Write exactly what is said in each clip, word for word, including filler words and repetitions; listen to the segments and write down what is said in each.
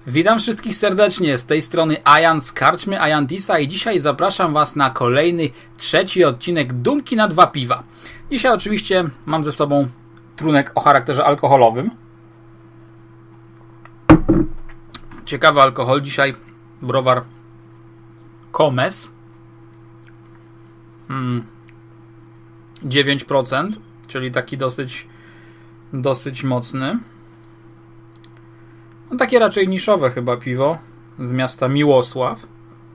Witam wszystkich serdecznie, z tej strony Ajan z karczmy Ajandisa i dzisiaj zapraszam Was na kolejny, trzeci odcinek Dumki na dwa piwa. Dzisiaj oczywiście mam ze sobą trunek o charakterze alkoholowym. Ciekawy alkohol, dzisiaj browar Komes. Hmm. dziewięć procent, czyli taki dosyć, dosyć mocny. No takie raczej niszowe chyba piwo z miasta Miłosław.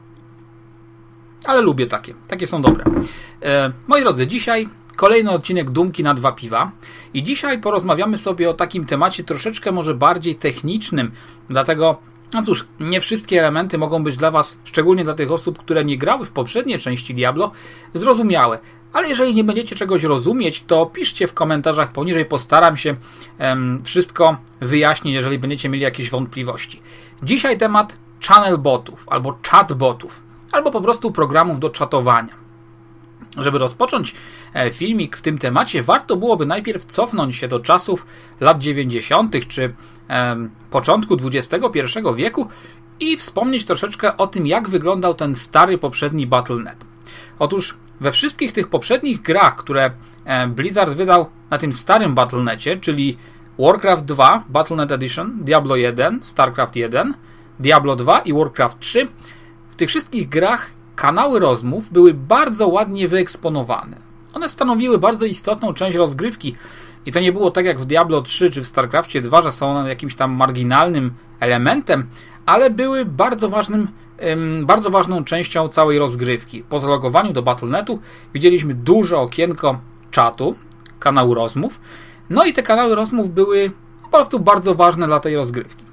Ale lubię takie. Takie są dobre. E, moi drodzy, dzisiaj kolejny odcinek Dumki na dwa piwa. I dzisiaj porozmawiamy sobie o takim temacie troszeczkę może bardziej technicznym. Dlatego, no cóż, nie wszystkie elementy mogą być dla Was, szczególnie dla tych osób, które nie grały w poprzedniej części Diablo, zrozumiałe. Ale jeżeli nie będziecie czegoś rozumieć, to piszcie w komentarzach poniżej, postaram się um, wszystko wyjaśnić, jeżeli będziecie mieli jakieś wątpliwości. Dzisiaj temat channel botów, albo chatbotów, albo po prostu programów do czatowania. Żeby rozpocząć filmik w tym temacie, warto byłoby najpierw cofnąć się do czasów lat dziewięćdziesiątych czy um, początku dwudziestego pierwszego wieku i wspomnieć troszeczkę o tym, jak wyglądał ten stary, poprzedni Battle kropka net. Otóż we wszystkich tych poprzednich grach, które Blizzard wydał na tym starym Battle kropka necie, czyli Warcraft dwa, Battle kropka net Edition, Diablo jeden, Starcraft jeden, Diablo dwa i Warcraft trzy, w tych wszystkich grach kanały rozmów były bardzo ładnie wyeksponowane. One stanowiły bardzo istotną część rozgrywki i to nie było tak jak w Diablo trzy czy w Starcraftie dwa, że są one jakimś tam marginalnym elementem, ale były bardzo ważnym bardzo ważną częścią całej rozgrywki. Po zalogowaniu do Battle kropka netu widzieliśmy duże okienko czatu, kanału rozmów, no i te kanały rozmów były po prostu bardzo ważne dla tej rozgrywki.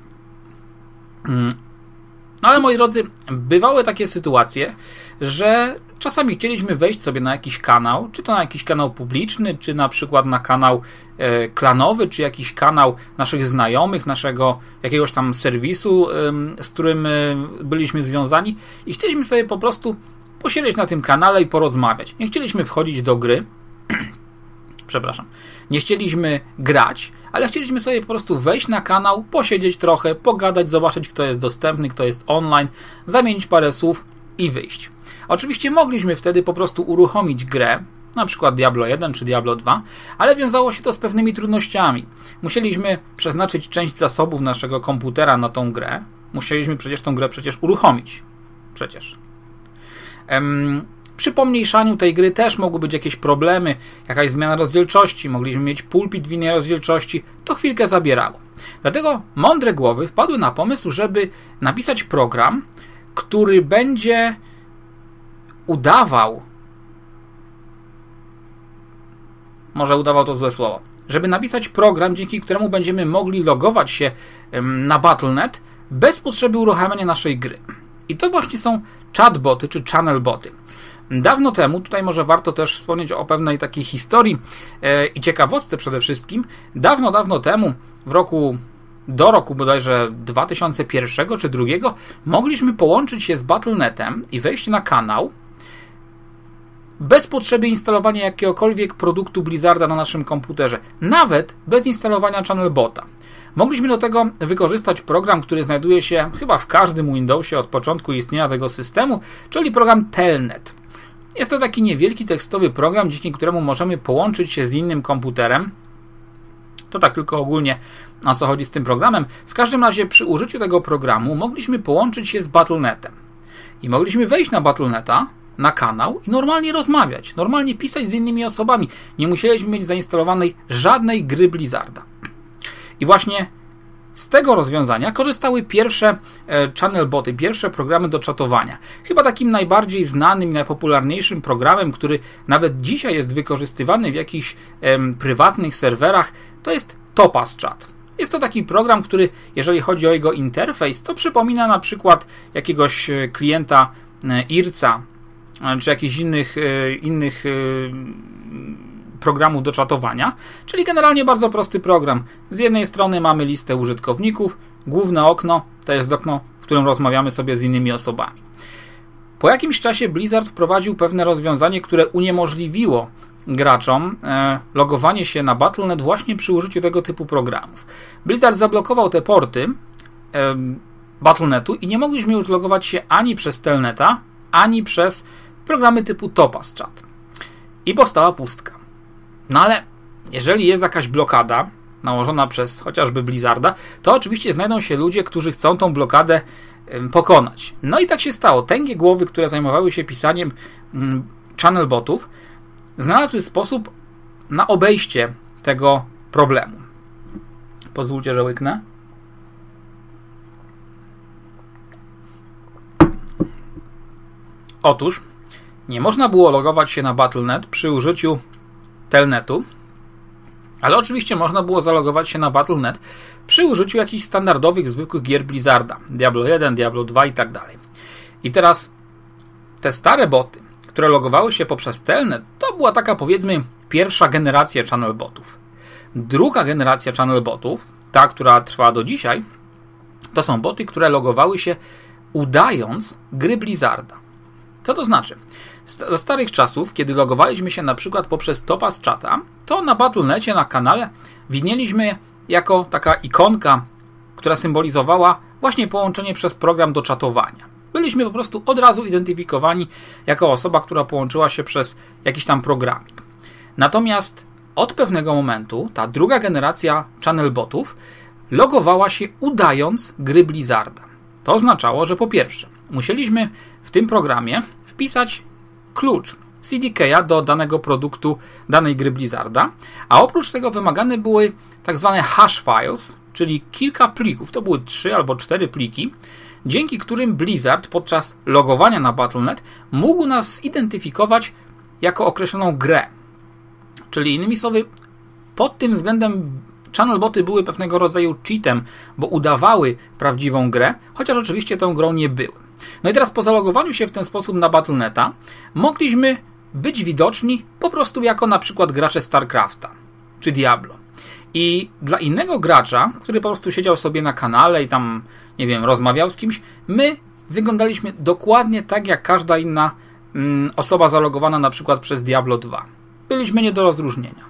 No ale moi drodzy, bywały takie sytuacje, że czasami chcieliśmy wejść sobie na jakiś kanał, czy to na jakiś kanał publiczny, czy na przykład na kanał e, klanowy, czy jakiś kanał naszych znajomych, naszego jakiegoś tam serwisu, e, z którym e, byliśmy związani i chcieliśmy sobie po prostu posiedzieć na tym kanale i porozmawiać. Nie chcieliśmy wchodzić do gry, przepraszam, nie chcieliśmy grać, ale chcieliśmy sobie po prostu wejść na kanał, posiedzieć trochę, pogadać, zobaczyć, kto jest dostępny, kto jest online, zamienić parę słów i wyjść. Oczywiście mogliśmy wtedy po prostu uruchomić grę, na przykład Diablo jeden czy Diablo dwa, ale wiązało się to z pewnymi trudnościami. Musieliśmy przeznaczyć część zasobów naszego komputera na tą grę. Musieliśmy przecież tą grę przecież uruchomić. Przecież. Ehm, przy pomniejszaniu tej gry też mogły być jakieś problemy, jakaś zmiana rozdzielczości, mogliśmy mieć pulpit w innej rozdzielczości. To chwilkę zabierało. Dlatego mądre głowy wpadły na pomysł, żeby napisać program, który będzie udawał, może udawał to złe słowo, żeby napisać program, dzięki któremu będziemy mogli logować się na Battle kropka net bez potrzeby uruchamiania naszej gry. I to właśnie są chatboty czy channelboty. Dawno temu, tutaj może warto też wspomnieć o pewnej takiej historii e, i ciekawostce przede wszystkim. Dawno, dawno temu, w roku do roku bodajże dwa tysiące pierwszego czy drugiego, mogliśmy połączyć się z Battle kropka netem i wejść na kanał bez potrzeby instalowania jakiegokolwiek produktu Blizzarda na naszym komputerze, nawet bez instalowania channelbota. Mogliśmy do tego wykorzystać program, który znajduje się chyba w każdym Windowsie od początku istnienia tego systemu, czyli program Telnet. Jest to taki niewielki tekstowy program, dzięki któremu możemy połączyć się z innym komputerem. To tak tylko ogólnie, o co chodzi z tym programem. W każdym razie przy użyciu tego programu mogliśmy połączyć się z Battle kropka netem. I mogliśmy wejść na Battle kropka neta, na kanał i normalnie rozmawiać, normalnie pisać z innymi osobami. Nie musieliśmy mieć zainstalowanej żadnej gry Blizzarda. I właśnie z tego rozwiązania korzystały pierwsze e, channelboty, pierwsze programy do czatowania. Chyba takim najbardziej znanym i najpopularniejszym programem, który nawet dzisiaj jest wykorzystywany w jakichś e, prywatnych serwerach, to jest Topaz Chat. Jest to taki program, który, jeżeli chodzi o jego interfejs, to przypomina na przykład jakiegoś klienta e, IRCA, e, czy jakichś innych, e, innych e, programów do czatowania, czyli generalnie bardzo prosty program. Z jednej strony mamy listę użytkowników, główne okno to jest okno, w którym rozmawiamy sobie z innymi osobami. Po jakimś czasie Blizzard wprowadził pewne rozwiązanie, które uniemożliwiło graczom e, logowanie się na Battle kropka net właśnie przy użyciu tego typu programów. Blizzard zablokował te porty, e, Battle dot netu i nie mogliśmy już logować się ani przez Telneta, ani przez programy typu Topaz Chat. I powstała pustka. No ale jeżeli jest jakaś blokada nałożona przez chociażby Blizzarda, to oczywiście znajdą się ludzie, którzy chcą tą blokadę pokonać. No i tak się stało. Tęgie głowy, które zajmowały się pisaniem channel botów, znalazły sposób na obejście tego problemu. Pozwólcie, że łyknę. Otóż nie można było logować się na Battle dot net przy użyciu Telnetu, ale oczywiście można było zalogować się na Battle dot net przy użyciu jakichś standardowych, zwykłych gier Blizzarda. Diablo jeden, Diablo dwa i tak dalej. I teraz te stare boty, które logowały się poprzez Telnet, to była taka, powiedzmy, pierwsza generacja channel botów. Druga generacja channel botów, ta, która trwa do dzisiaj, to są boty, które logowały się udając gry Blizzarda. Co to znaczy? Za starych czasów, kiedy logowaliśmy się na przykład poprzez Topaz Chata, to na Battle dot necie na kanale widnieliśmy jako taka ikonka, która symbolizowała właśnie połączenie przez program do czatowania. Byliśmy po prostu od razu identyfikowani jako osoba, która połączyła się przez jakiś tam programik. Natomiast od pewnego momentu ta druga generacja channel botów logowała się udając gry Blizzarda. To oznaczało, że po pierwsze musieliśmy w tym programie wpisać klucz C D K a do danego produktu, danej gry Blizzarda, a oprócz tego wymagane były tak zwane hash files, czyli kilka plików, to były trzy albo cztery pliki, dzięki którym Blizzard podczas logowania na Battle dot net mógł nas zidentyfikować jako określoną grę. Czyli innymi słowy, pod tym względem channel boty były pewnego rodzaju cheatem, bo udawały prawdziwą grę, chociaż oczywiście tą grą nie były. No i teraz po zalogowaniu się w ten sposób na Battle dot neta mogliśmy być widoczni po prostu jako na przykład gracze StarCrafta czy Diablo. I dla innego gracza, który po prostu siedział sobie na kanale i tam, nie wiem, rozmawiał z kimś, my wyglądaliśmy dokładnie tak jak każda inna mm, osoba zalogowana na przykład przez Diablo dwa. Byliśmy nie do rozróżnienia.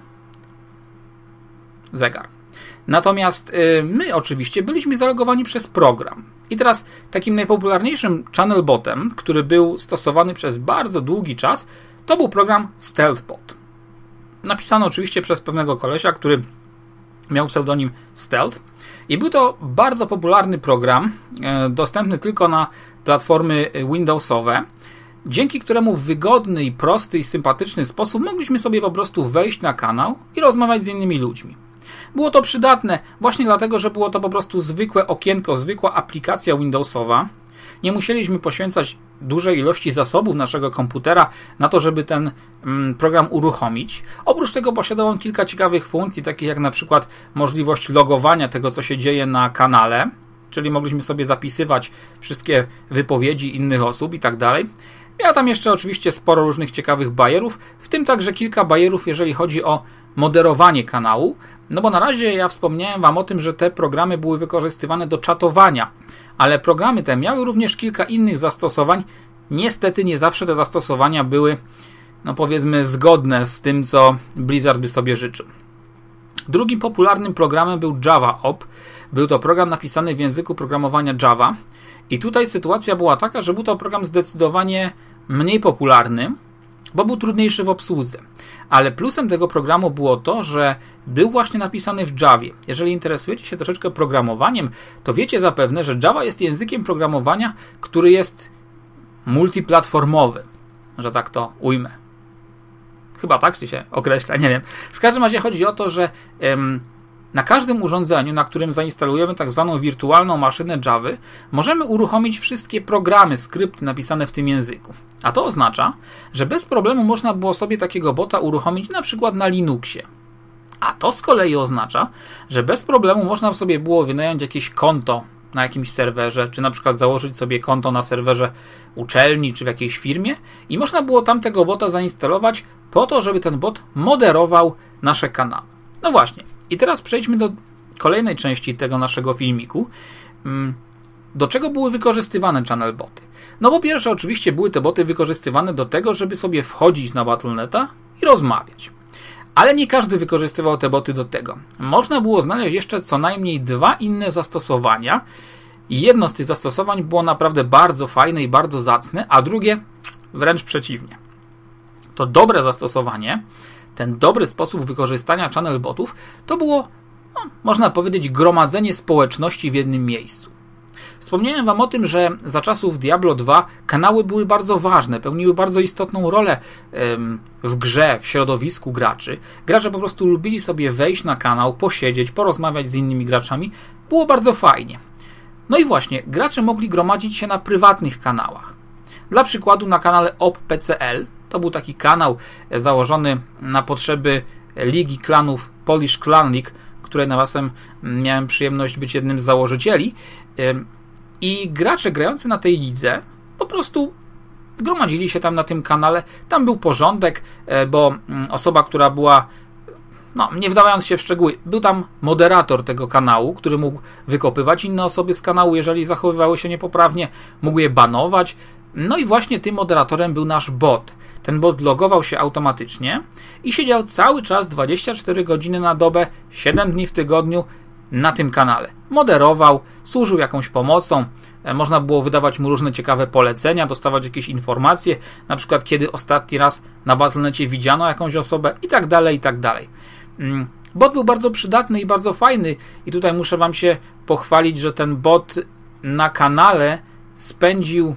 Zegar. Natomiast y, my oczywiście byliśmy zalogowani przez program. I teraz takim najpopularniejszym channel botem, który był stosowany przez bardzo długi czas, to był program StealthBot. Napisano oczywiście przez pewnego kolesia, który miał pseudonim Stealth. I był to bardzo popularny program, y, dostępny tylko na platformy Windowsowe, dzięki któremu w wygodny i prosty i sympatyczny sposób mogliśmy sobie po prostu wejść na kanał i rozmawiać z innymi ludźmi. Było to przydatne właśnie dlatego, że było to po prostu zwykłe okienko, zwykła aplikacja Windowsowa. Nie musieliśmy poświęcać dużej ilości zasobów naszego komputera na to, żeby ten mm, program uruchomić. Oprócz tego posiadał on kilka ciekawych funkcji, takich jak na przykład możliwość logowania tego, co się dzieje na kanale, czyli mogliśmy sobie zapisywać wszystkie wypowiedzi innych osób i tak dalej. Miał tam jeszcze oczywiście sporo różnych ciekawych bajerów, w tym także kilka bajerów, jeżeli chodzi o moderowanie kanału, no bo na razie ja wspomniałem Wam o tym, że te programy były wykorzystywane do czatowania, ale programy te miały również kilka innych zastosowań. Niestety nie zawsze te zastosowania były, no powiedzmy, zgodne z tym, co Blizzard by sobie życzył. Drugim popularnym programem był JavaOp. Był to program napisany w języku programowania Java i tutaj sytuacja była taka, że był to program zdecydowanie mniej popularny, bo był trudniejszy w obsłudze. Ale plusem tego programu było to, że był właśnie napisany w Javie. Jeżeli interesujecie się troszeczkę programowaniem, to wiecie zapewne, że Java jest językiem programowania, który jest multiplatformowy, że tak to ujmę. Chyba tak się określa, nie wiem. W każdym razie chodzi o to, że ym, na każdym urządzeniu, na którym zainstalujemy tak zwaną wirtualną maszynę Javy, możemy uruchomić wszystkie programy, skrypty napisane w tym języku. A to oznacza, że bez problemu można było sobie takiego bota uruchomić na przykład na Linuxie. A to z kolei oznacza, że bez problemu można sobie było wynająć jakieś konto na jakimś serwerze, czy na przykład założyć sobie konto na serwerze uczelni, czy w jakiejś firmie i można było tam tego bota zainstalować po to, żeby ten bot moderował nasze kanały. No właśnie. I teraz przejdźmy do kolejnej części tego naszego filmiku. Do czego były wykorzystywane channel boty? No po pierwsze oczywiście były te boty wykorzystywane do tego, żeby sobie wchodzić na Battle dot neta i rozmawiać. Ale nie każdy wykorzystywał te boty do tego. Można było znaleźć jeszcze co najmniej dwa inne zastosowania, I jedno z tych zastosowań było naprawdę bardzo fajne i bardzo zacne, a drugie wręcz przeciwnie. To dobre zastosowanie, ten dobry sposób wykorzystania channel botów, to było, no, można powiedzieć, gromadzenie społeczności w jednym miejscu. Wspomniałem Wam o tym, że za czasów Diablo dwa kanały były bardzo ważne, pełniły bardzo istotną rolę w grze, w środowisku graczy. Gracze po prostu lubili sobie wejść na kanał, posiedzieć, porozmawiać z innymi graczami. Było bardzo fajnie. No i właśnie, gracze mogli gromadzić się na prywatnych kanałach. Dla przykładu na kanale O P P C L, to był taki kanał założony na potrzeby Ligi Klanów Polish Clan League, której nawiasem miałem przyjemność być jednym z założycieli. I gracze grający na tej lidze po prostu gromadzili się tam na tym kanale. Tam był porządek, bo osoba, która była, no nie wdawając się w szczegóły, był tam moderator tego kanału, który mógł wykopywać inne osoby z kanału, jeżeli zachowywały się niepoprawnie, mógł je banować. No i właśnie tym moderatorem był nasz bot. Ten bot logował się automatycznie i siedział cały czas dwadzieścia cztery godziny na dobę, siedem dni w tygodniu na tym kanale. Moderował, służył jakąś pomocą, można było wydawać mu różne ciekawe polecenia, dostawać jakieś informacje, na przykład kiedy ostatni raz na Battle dot necie widziano jakąś osobę i tak dalej, i tak dalej. Bot był bardzo przydatny i bardzo fajny i tutaj muszę Wam się pochwalić, że ten bot na kanale spędził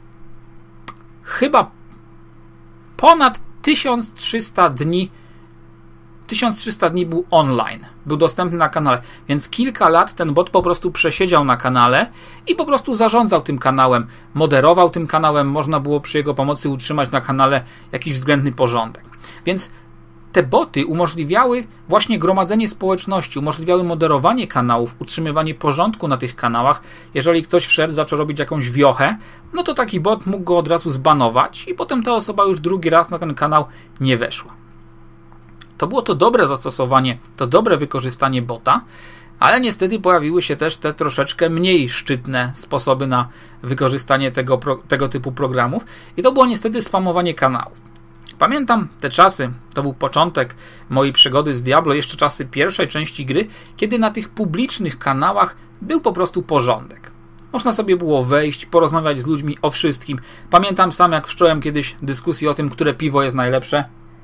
chyba ponad tysiąc trzysta dni. tysiąc trzysta dni był online, był dostępny na kanale, więc kilka lat ten bot po prostu przesiedział na kanale i po prostu zarządzał tym kanałem, moderował tym kanałem, można było przy jego pomocy utrzymać na kanale jakiś względny porządek. Więc te boty umożliwiały właśnie gromadzenie społeczności, umożliwiały moderowanie kanałów, utrzymywanie porządku na tych kanałach. Jeżeli ktoś wszedł, zaczął robić jakąś wiochę, no to taki bot mógł go od razu zbanować i potem ta osoba już drugi raz na ten kanał nie weszła. To było to dobre zastosowanie, to dobre wykorzystanie bota, ale niestety pojawiły się też te troszeczkę mniej szczytne sposoby na wykorzystanie tego, tego typu programów i to było niestety spamowanie kanałów. Pamiętam te czasy, to był początek mojej przygody z Diablo, jeszcze czasy pierwszej części gry, kiedy na tych publicznych kanałach był po prostu porządek. Można sobie było wejść, porozmawiać z ludźmi o wszystkim. Pamiętam sam, jak wszcząłem kiedyś dyskusję o tym, które piwo jest najlepsze.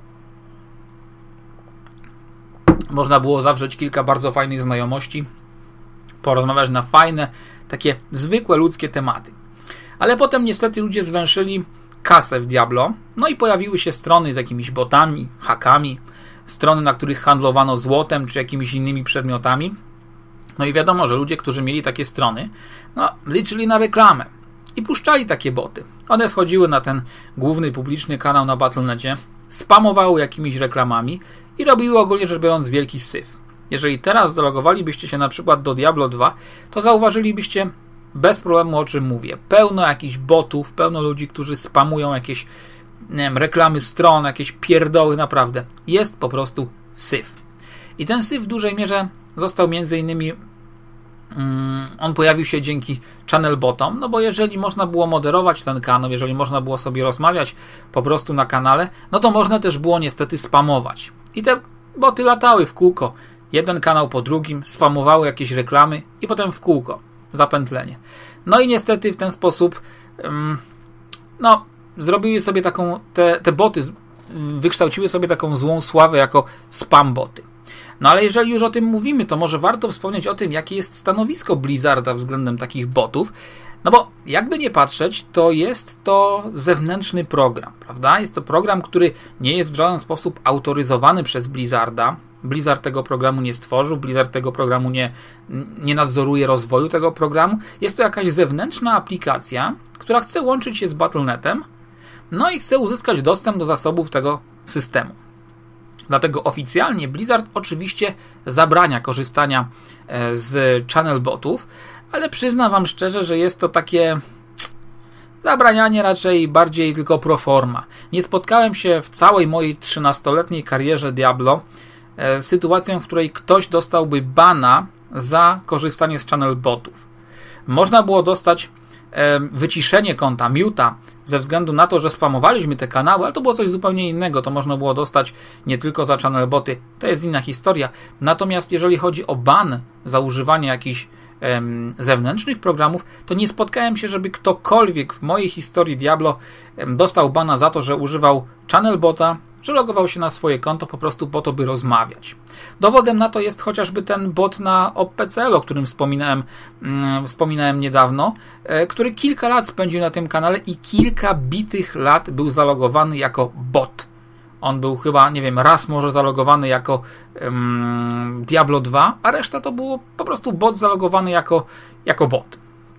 Można było zawrzeć kilka bardzo fajnych znajomości, porozmawiać na fajne, takie zwykłe ludzkie tematy. Ale potem niestety ludzie zwęszyli kasę w Diablo, no i pojawiły się strony z jakimiś botami, hakami, strony, na których handlowano złotem czy jakimiś innymi przedmiotami. No i wiadomo, że ludzie, którzy mieli takie strony, no, liczyli na reklamę i puszczali takie boty. One wchodziły na ten główny publiczny kanał na Battle dot necie, spamowały jakimiś reklamami i robiły ogólnie rzecz biorąc wielki syf. Jeżeli teraz zalogowalibyście się na przykład do Diablo dwa, to zauważylibyście bez problemu, o czym mówię. Pełno jakichś botów, pełno ludzi, którzy spamują jakieś, nie wiem, reklamy stron, jakieś pierdoły, naprawdę. Jest po prostu syf. I ten syf w dużej mierze został między innymi um, on pojawił się dzięki channel botom, no bo jeżeli można było moderować ten kanał, jeżeli można było sobie rozmawiać po prostu na kanale, no to można też było niestety spamować. I te boty latały w kółko. Jeden kanał po drugim, spamowały jakieś reklamy i potem w kółko. Zapętlenie. No i niestety w ten sposób um, no, zrobiły sobie taką, te, te boty wykształciły sobie taką złą sławę jako spam boty. No ale jeżeli już o tym mówimy, to może warto wspomnieć o tym, jakie jest stanowisko Blizzarda względem takich botów. No bo jakby nie patrzeć, to jest to zewnętrzny program, prawda? Jest to program, który nie jest w żaden sposób autoryzowany przez Blizzarda. Blizzard tego programu nie stworzył, Blizzard tego programu nie, nie nadzoruje rozwoju tego programu. Jest to jakaś zewnętrzna aplikacja, która chce łączyć się z Battle dot netem, no i chce uzyskać dostęp do zasobów tego systemu. Dlatego oficjalnie Blizzard oczywiście zabrania korzystania z channel botów, ale przyznam Wam szczerze, że jest to takie zabranianie raczej bardziej tylko pro forma. Nie spotkałem się w całej mojej trzynastoletniej karierze Diablo z sytuacją, w której ktoś dostałby bana za korzystanie z channel botów. Można było dostać wyciszenie konta, muta, ze względu na to, że spamowaliśmy te kanały, ale to było coś zupełnie innego. To można było dostać nie tylko za channel boty. To jest inna historia. Natomiast jeżeli chodzi o ban za używanie jakichś em, zewnętrznych programów, to nie spotkałem się, żeby ktokolwiek w mojej historii Diablo em, dostał bana za to, że używał channelbota, że logował się na swoje konto po prostu po to, by rozmawiać. Dowodem na to jest chociażby ten bot na O P C L, o którym wspominałem, mm, wspominałem niedawno, e, który kilka lat spędził na tym kanale i kilka bitych lat był zalogowany jako bot. On był chyba, nie wiem, raz może zalogowany jako um, Diablo dwa, a reszta to było po prostu bot zalogowany jako, jako bot.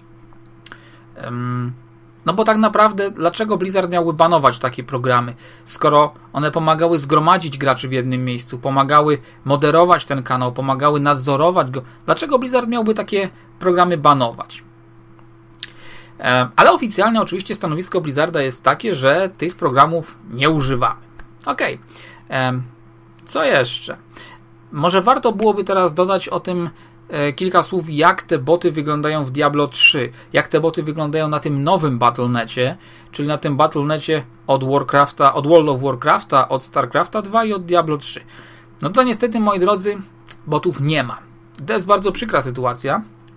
Um, no bo tak naprawdę, dlaczego Blizzard miałby banować takie programy, skoro one pomagały zgromadzić graczy w jednym miejscu, pomagały moderować ten kanał, pomagały nadzorować go? Dlaczego Blizzard miałby takie programy banować? Um, ale oficjalnie oczywiście stanowisko Blizzarda jest takie, że tych programów nie używamy. Okej, okay. Co jeszcze? Może warto byłoby teraz dodać o tym e, kilka słów, jak te boty wyglądają w Diablo trzy, jak te boty wyglądają na tym nowym Battle.necie, czyli na tym Battle.necie od Warcrafta, od World of Warcrafta, od Starcrafta dwa i od Diablo trzy. No to niestety, moi drodzy, botów nie ma. To jest bardzo przykra sytuacja,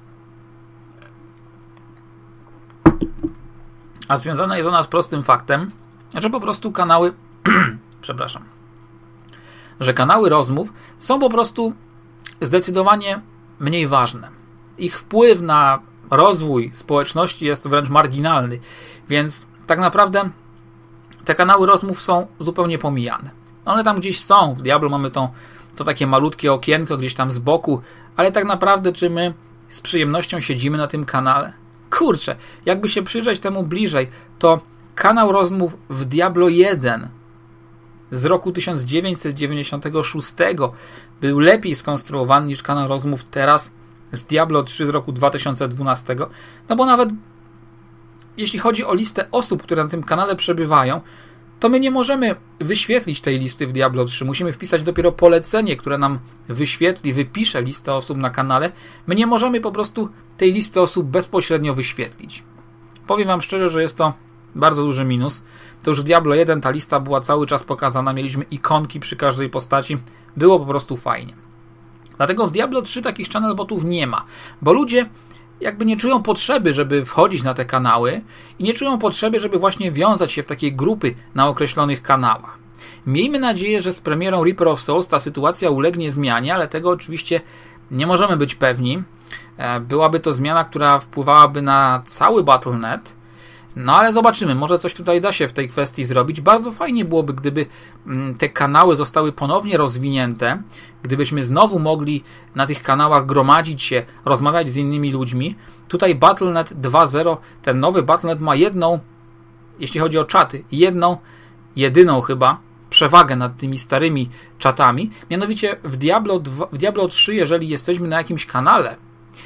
a związana jest ona z prostym faktem, że po prostu kanały przepraszam, że kanały rozmów są po prostu zdecydowanie mniej ważne. Ich wpływ na rozwój społeczności jest wręcz marginalny, więc tak naprawdę te kanały rozmów są zupełnie pomijane. One tam gdzieś są, w Diablo mamy to, to takie malutkie okienko gdzieś tam z boku, ale tak naprawdę czy my z przyjemnością siedzimy na tym kanale? Kurczę, jakby się przyjrzeć temu bliżej, to kanał rozmów w Diablo jeden z roku tysiąc dziewięćset dziewięćdziesiątego szóstego był lepiej skonstruowany niż kanał rozmów teraz z Diablo trzy z roku dwa tysiące dwunastego. No bo nawet jeśli chodzi o listę osób, które na tym kanale przebywają, to my nie możemy wyświetlić tej listy w Diablo trzy. Musimy wpisać dopiero polecenie, które nam wyświetli, wypisze listę osób na kanale. My nie możemy po prostu tej listy osób bezpośrednio wyświetlić. Powiem wam szczerze, że jest to bardzo duży minus. To już w Diablo jeden ta lista była cały czas pokazana, mieliśmy ikonki przy każdej postaci, było po prostu fajnie. Dlatego w Diablo trzy takich channel botów nie ma, bo ludzie jakby nie czują potrzeby, żeby wchodzić na te kanały i nie czują potrzeby, żeby właśnie wiązać się w takie grupy na określonych kanałach. Miejmy nadzieję, że z premierą Reaper of Souls ta sytuacja ulegnie zmianie, ale tego oczywiście nie możemy być pewni. Byłaby to zmiana, która wpływałaby na cały Battle kropka net. No ale zobaczymy, może coś tutaj da się w tej kwestii zrobić. Bardzo fajnie byłoby, gdyby te kanały zostały ponownie rozwinięte, gdybyśmy znowu mogli na tych kanałach gromadzić się, rozmawiać z innymi ludźmi. Tutaj Battle kropka net dwa zero, ten nowy Battle kropka net ma jedną, jeśli chodzi o czaty, jedną, jedyną chyba przewagę nad tymi starymi czatami. Mianowicie w Diablo dwa, w Diablo trzy, jeżeli jesteśmy na jakimś kanale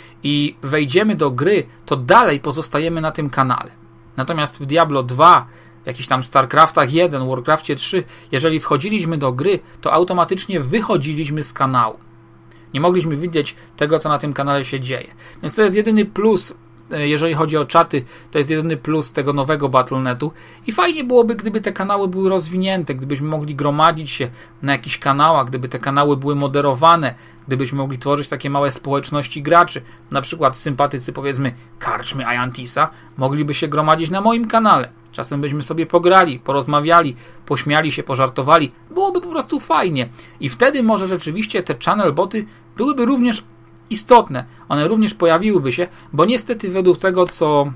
i wejdziemy do gry, to dalej pozostajemy na tym kanale. Natomiast w Diablo dwa, w jakichś tam Starcraftach jeden, Warcrafcie trzy, jeżeli wchodziliśmy do gry, to automatycznie wychodziliśmy z kanału. Nie mogliśmy widzieć tego, co na tym kanale się dzieje. Więc to jest jedyny plus, jeżeli chodzi o czaty, to jest jedyny plus tego nowego Battle kropka netu. I fajnie byłoby, gdyby te kanały były rozwinięte, gdybyśmy mogli gromadzić się na jakichś kanałach, gdyby te kanały były moderowane, gdybyśmy mogli tworzyć takie małe społeczności graczy. Na przykład sympatycy, powiedzmy, Karczmy Ayantisa mogliby się gromadzić na moim kanale. Czasem byśmy sobie pograli, porozmawiali, pośmiali się, pożartowali. Byłoby po prostu fajnie. I wtedy może rzeczywiście te channel boty byłyby również istotne. One również pojawiłyby się, bo niestety według tego, co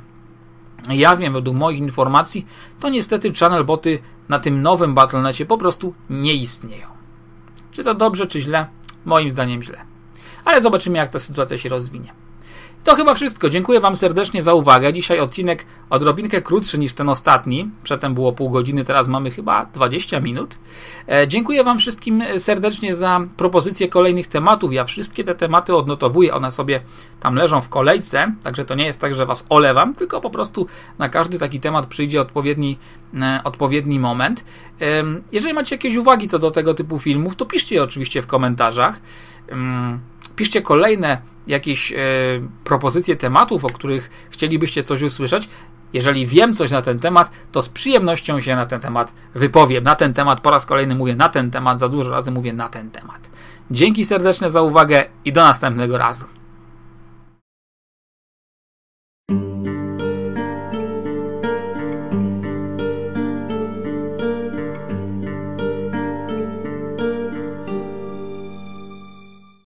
ja wiem, według moich informacji, to niestety channel boty na tym nowym Battle kropka necie po prostu nie istnieją. Czy to dobrze, czy źle? Moim zdaniem źle. Ale zobaczymy, jak ta sytuacja się rozwinie. To chyba wszystko. Dziękuję wam serdecznie za uwagę. Dzisiaj odcinek odrobinkę krótszy niż ten ostatni. Przedtem było pół godziny, teraz mamy chyba dwadzieścia minut. E, dziękuję wam wszystkim serdecznie za propozycje kolejnych tematów. Ja wszystkie te tematy odnotowuję. One sobie tam leżą w kolejce. Także to nie jest tak, że was olewam, tylko po prostu na każdy taki temat przyjdzie odpowiedni, e, odpowiedni moment. E, jeżeli macie jakieś uwagi co do tego typu filmów, to piszcie je oczywiście w komentarzach. E, piszcie kolejne jakieś e, propozycje tematów, o których chcielibyście coś usłyszeć. Jeżeli wiem coś na ten temat, to z przyjemnością się na ten temat wypowiem. Na ten temat po raz kolejny mówię na ten temat, za dużo razy mówię na ten temat. Dzięki serdeczne za uwagę i do następnego razu.